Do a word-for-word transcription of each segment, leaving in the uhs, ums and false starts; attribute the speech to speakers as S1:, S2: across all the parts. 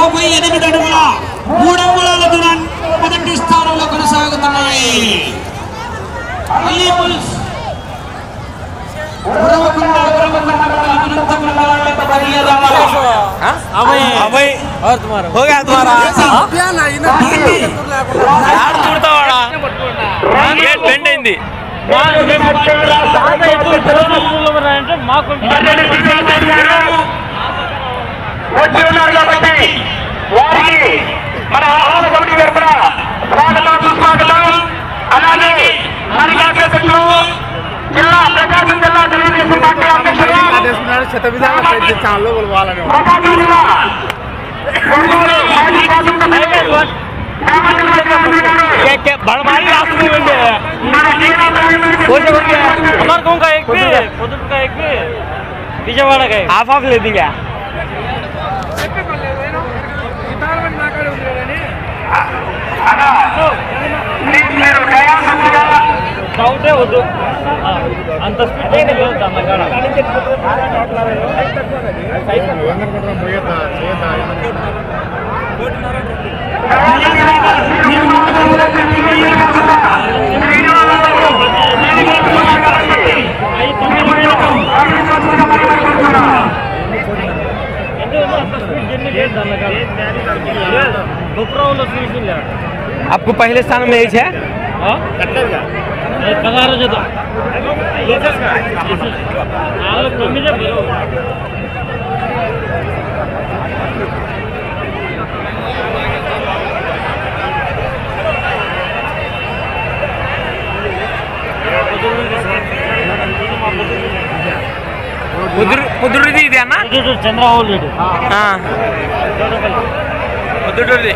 S1: ముప్పై ఎనిమిది అడుగుల మూడు అంగుళాల దూరాన్ని మొదటి స్థానంలో కొనసాగుతున్నాయి.
S2: हो गया तुम्हारा गेट बेंड अయింది
S3: వచ్చి ఉన్నారు కాబట్టి వారికి మన ఆహార కమిటీ తరఫున స్వాగతం సుస్వాగతం. అలాగే మరికాశలు జిల్లా ప్రకాశం జిల్లా తెలుగుదేశం పార్టీ అధ్యక్షులు ప్రకాశం జిల్లా
S2: विजयवाड़ा का हाफ हाफ ले देंगे డౌటే వద్దు అంత స్పీడ్ లేదు అన్నగాడ आपको पहले स्थान में एज है కుదురుది ఇది అన్న చంద్రబాబు రెడ్డి కుదురుది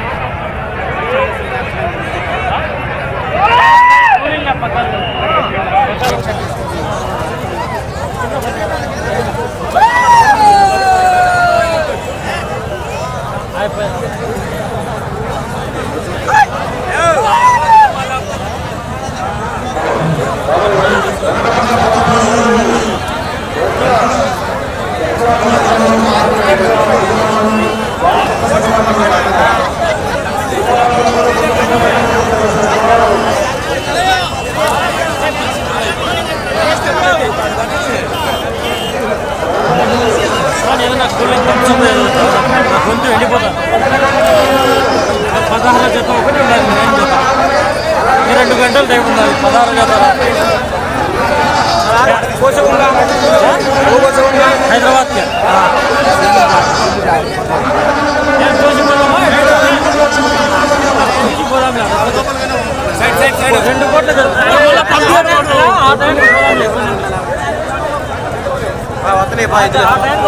S2: కొంచెం వెళ్ళిపోతాను పదహారు జత ఒకటి ఉండాలి నేను జత ఈ రెండు గంటలు టైం ఉండాలి పదహారు జత హైదరాబాద్కి రెండు కోట్ల ఆ టైం ఆ టైంకి